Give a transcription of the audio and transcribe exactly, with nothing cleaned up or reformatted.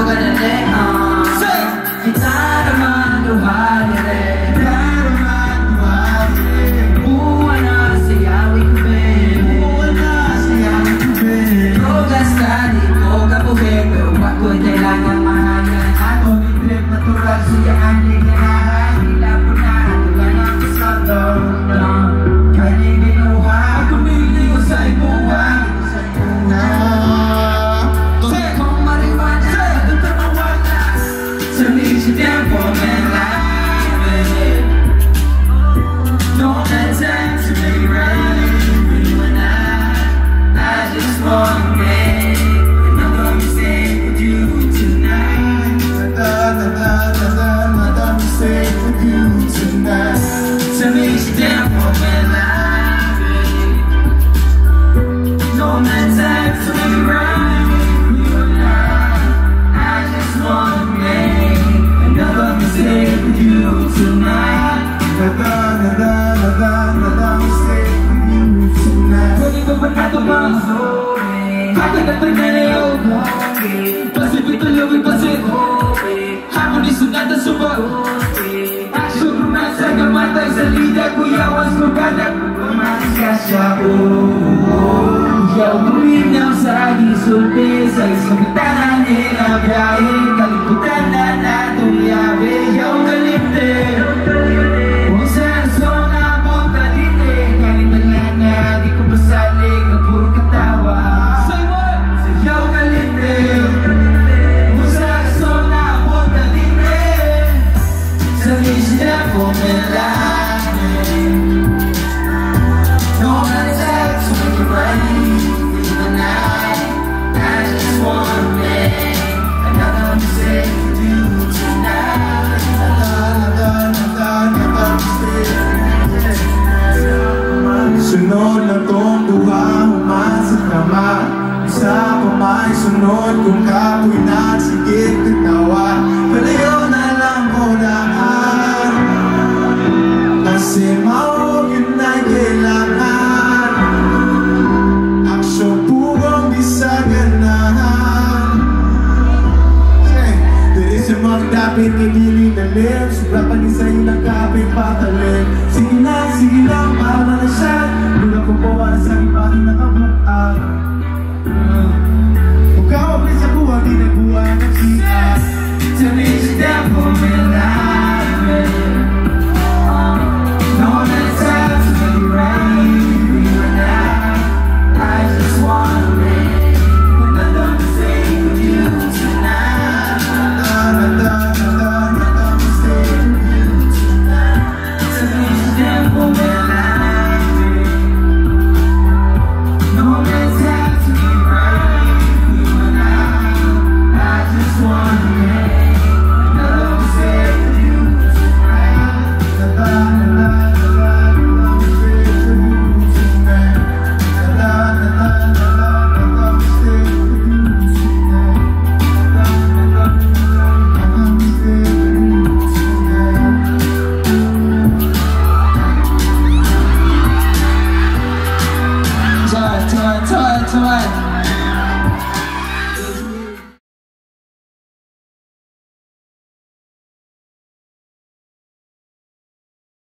Bakit ang pagkanayaw? Pasip ito lawin pasip Hamon isunat ang suba Aksyon rumasa kamatay sa lida Kuyawas ko ganak Kumatis ka siya Yaw kuminaw sa gisulti Sa isang bitanan nila biyahe Kaliputan na natong yabe Yaw kalipte Kung saan sona mong kalite Kalimutan na di ko basalig Ang puro katawa Yaw kalipte Kung saan sona mong kalite Sa misya po melane No one takes me right Sunod na tong duha, humasa kama Isa pa may sunod kung kapoy na sigit katawa Palayo na lang ko daan Kasi mawag yun ay kailangan Aksyon purong bisaganan Dili siya magdapit kagili na lim Sobra pa ni sa'yo nagkapit patalim Sige lang, sige lang, para na siya Lula ko po para sa iba rin nakabukaan